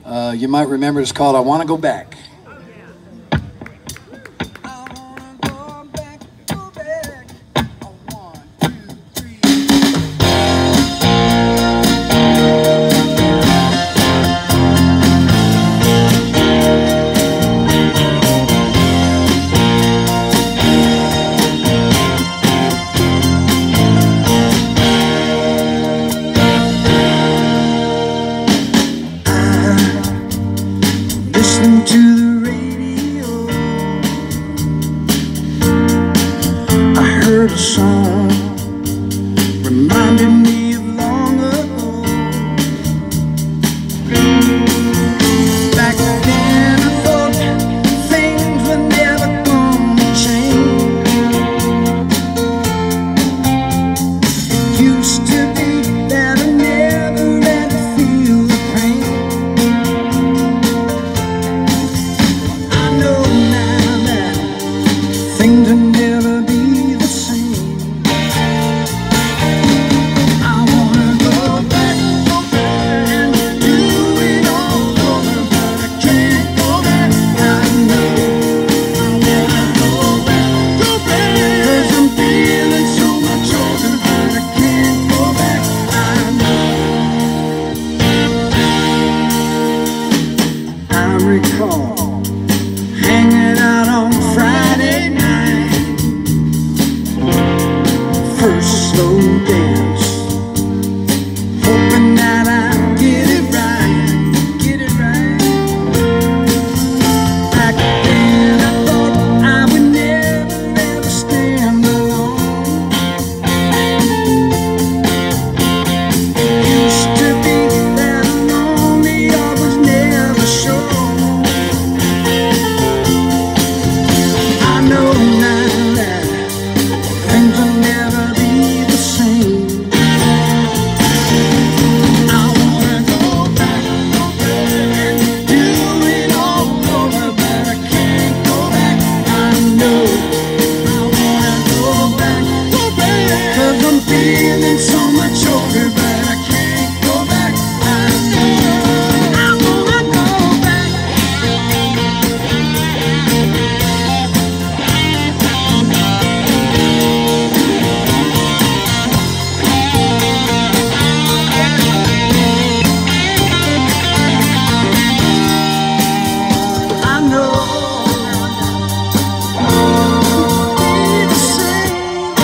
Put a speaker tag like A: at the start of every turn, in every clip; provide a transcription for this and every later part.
A: You might remember it's called I Want to Go Back.
B: Listening to the radio, I heard a song reminded me of long ago. Back then I thought things were never gonna change. It used to be that I never had to feel the pain. Things will never be the same. I wanna go back and do it all over, but I can't go back. I know I wanna go back, 'cause I'm feeling so much older, but I can't go back. I know. I recall hanging out on Friday night, first slow dance, hoping that I'd get it right, get it right. Back then I thought I would never, ever stand alone. It used to be that lonely I was never sure. I know now that things will never be the same. I wanna go back and do it all over, but I can't go back. I know I wanna go back, 'cause I'm feeling so much older, but I can't go back. I know I wanna go back. I know be the same.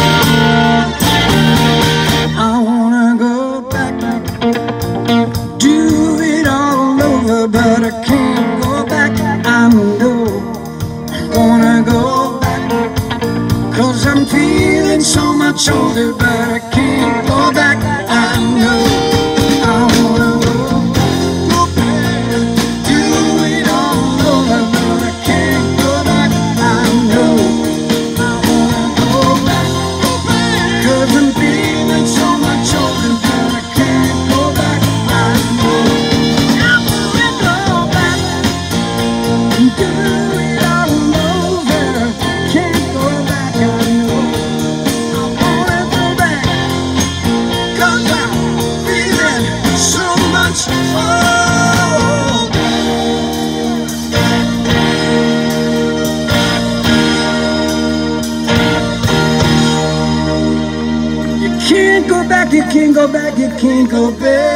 B: I wanna go back, do it all over, but I can't go back. I know I wanna go back, 'cause I'm feeling so much older, but I can't go back. I know I wanna go back, do it all over, but I can't go back. I know I wanna go back, 'cause I'm feeling so much older, but I can't go back. I know I wanna go back and do it all over. Can't go back. I know I wanna go back, 'cause I'm feeling so much older. You can't go back, you can't go back, you can't go back.